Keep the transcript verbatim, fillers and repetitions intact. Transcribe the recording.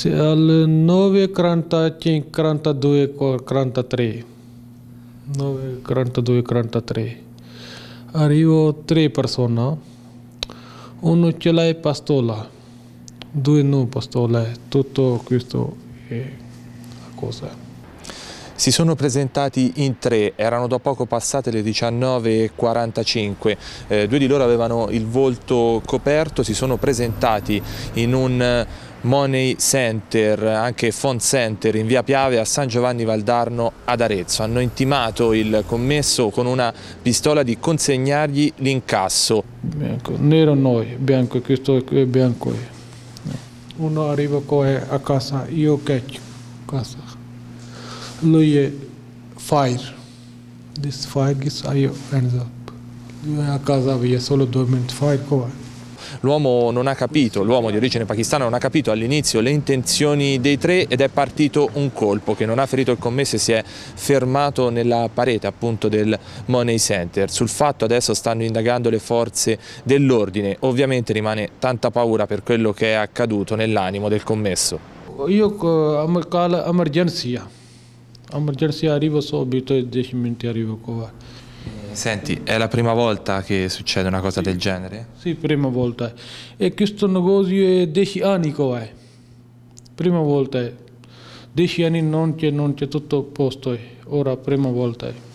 Alle nove e quarantacinque, quarantadue, quarantatré. nove, quarantadue, quarantatré. Arrivo tre persone. Uno ce l'ha pistola, due non pistola. Tutto questo è la cosa. Si sono presentati in tre, erano da poco passate le diciannove e quarantacinque, eh, due di loro avevano il volto coperto, si sono presentati in un money center, anche phone center in via Piave a San Giovanni Valdarno ad Arezzo. Hanno intimato il commesso con una pistola di consegnargli l'incasso. Bianco, nero noi, bianco, questo è bianco. Uno arriva qua a casa, io catch casa. Lui è fire. This fire gets io hands up. Lui è a casa via solo due minuti, fire qua. L'uomo non ha capito, l'uomo di origine pakistana non ha capito all'inizio le intenzioni dei tre ed è partito un colpo che non ha ferito il commesso e si è fermato nella parete appunto del Money Center. Sul fatto adesso stanno indagando le forze dell'ordine, ovviamente rimane tanta paura per quello che è accaduto nell'animo del commesso. Io calo emergenza, emergenza arrivo subito, dieci minuti arrivo qua. Senti, è la prima volta che succede una cosa del genere? Sì, prima volta. E questo negozio è dieci anni qua. Prima volta. Dieci anni non c'è tutto a posto. Ora prima volta.